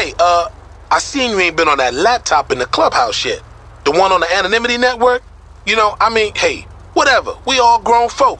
Hey, I seen you ain't been on that laptop in the clubhouse yet. The one on the anonymity network? You know, I mean, hey, whatever. We all grown folk.